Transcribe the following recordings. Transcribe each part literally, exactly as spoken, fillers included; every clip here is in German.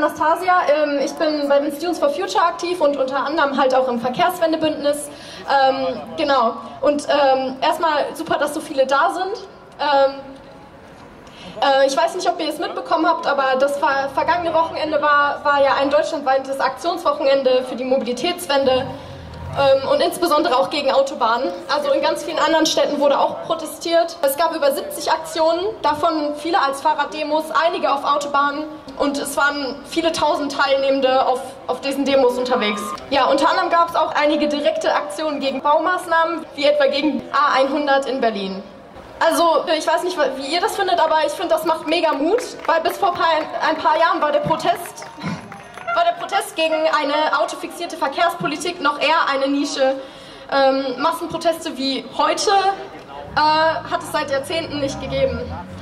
Anastasia, ähm, ich bin bei den Students for Future aktiv und unter anderem halt auch im Verkehrswendebündnis. Ähm, genau, und ähm, erstmal super, dass so viele da sind. Ähm, äh, ich weiß nicht, ob ihr es mitbekommen habt, aber das ver vergangene Wochenende war, war ja ein deutschlandweites Aktionswochenende für die Mobilitätswende. Und insbesondere auch gegen Autobahnen. Also in ganz vielen anderen Städten wurde auch protestiert. Es gab über siebzig Aktionen, davon viele als Fahrraddemos, einige auf Autobahnen. Und es waren viele tausend Teilnehmende auf, auf diesen Demos unterwegs. Ja, unter anderem gab es auch einige direkte Aktionen gegen Baumaßnahmen, wie etwa gegen A hundert in Berlin. Also, ich weiß nicht, wie ihr das findet, aber ich finde, das macht mega Mut, weil bis vor ein paar Jahren war der Protest... war der Protest gegen eine autofixierte Verkehrspolitik noch eher eine Nische. Ähm, Massenproteste wie heute äh, hat es seit Jahrzehnten nicht gegeben.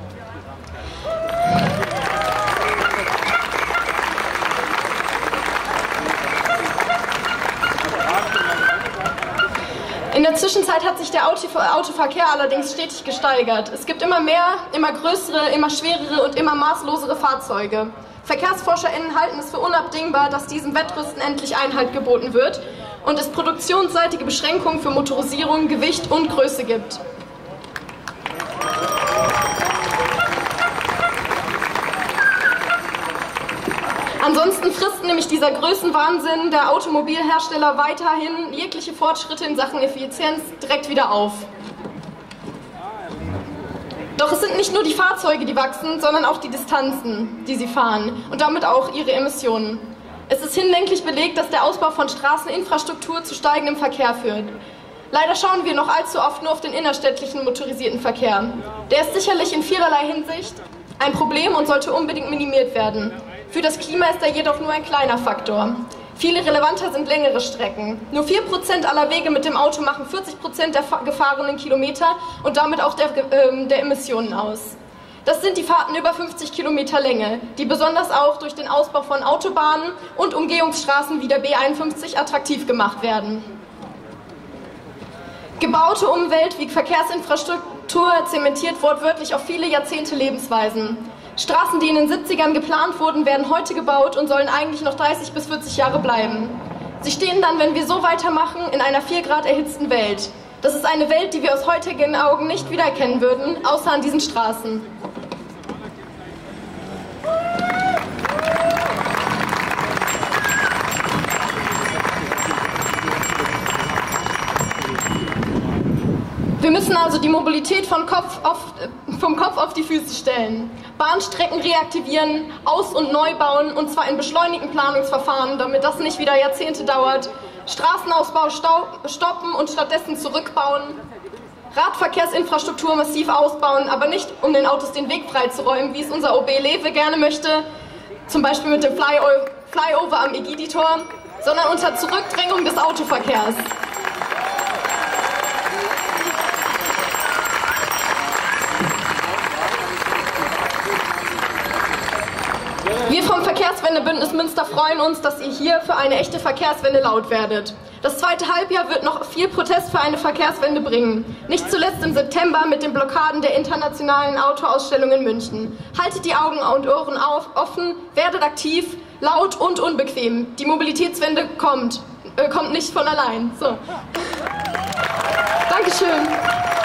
In der Zwischenzeit hat sich der Autoverkehr allerdings stetig gesteigert. Es gibt immer mehr, immer größere, immer schwerere und immer maßlosere Fahrzeuge. VerkehrsforscherInnen halten es für unabdingbar, dass diesem Wettrüsten endlich Einhalt geboten wird und es produktionsseitige Beschränkungen für Motorisierung, Gewicht und Größe gibt. Ansonsten frisst nämlich dieser Größenwahnsinn der Automobilhersteller weiterhin jegliche Fortschritte in Sachen Effizienz direkt wieder auf. Doch es sind nicht nur die Fahrzeuge, die wachsen, sondern auch die Distanzen, die sie fahren und damit auch ihre Emissionen. Es ist hinlänglich belegt, dass der Ausbau von Straßeninfrastruktur zu steigendem Verkehr führt. Leider schauen wir noch allzu oft nur auf den innerstädtlichen motorisierten Verkehr. Der ist sicherlich in vielerlei Hinsicht ein Problem und sollte unbedingt minimiert werden. Für das Klima ist er jedoch nur ein kleiner Faktor. Viel relevanter sind längere Strecken. Nur vier Prozent aller Wege mit dem Auto machen vierzig Prozent der gefahrenen Kilometer und damit auch der, äh, der Emissionen aus. Das sind die Fahrten über fünfzig Kilometer Länge, die besonders auch durch den Ausbau von Autobahnen und Umgehungsstraßen wie der B einundfünfzig attraktiv gemacht werden. Gebaute Umwelt wie Verkehrsinfrastruktur zementiert wortwörtlich auf viele Jahrzehnte Lebensweisen. Straßen, die in den siebzigern geplant wurden, werden heute gebaut und sollen eigentlich noch dreißig bis vierzig Jahre bleiben. Sie stehen dann, wenn wir so weitermachen, in einer vier Grad erhitzten Welt. Das ist eine Welt, die wir aus heutigen Augen nicht wiedererkennen würden, außer an diesen Straßen. Wir müssen also die Mobilität von Kopf auf, vom Kopf auf die Füße stellen, Bahnstrecken reaktivieren, aus- und neu bauen, und zwar in beschleunigten Planungsverfahren, damit das nicht wieder Jahrzehnte dauert, Straßenausbau stoppen und stattdessen zurückbauen, Radverkehrsinfrastruktur massiv ausbauen, aber nicht um den Autos den Weg freizuräumen, wie es unser O B Lewe gerne möchte, zum Beispiel mit dem Flyover am Egidi-Tor, sondern unter Zurückdrängung des Autoverkehrs. Wir vom Verkehrswendebündnis Münster freuen uns, dass ihr hier für eine echte Verkehrswende laut werdet. Das zweite Halbjahr wird noch viel Protest für eine Verkehrswende bringen. Nicht zuletzt im September mit den Blockaden der internationalen Autoausstellung in München. Haltet die Augen und Ohren auf, offen, werdet aktiv, laut und unbequem. Die Mobilitätswende kommt, äh, kommt nicht von allein. So. Dankeschön.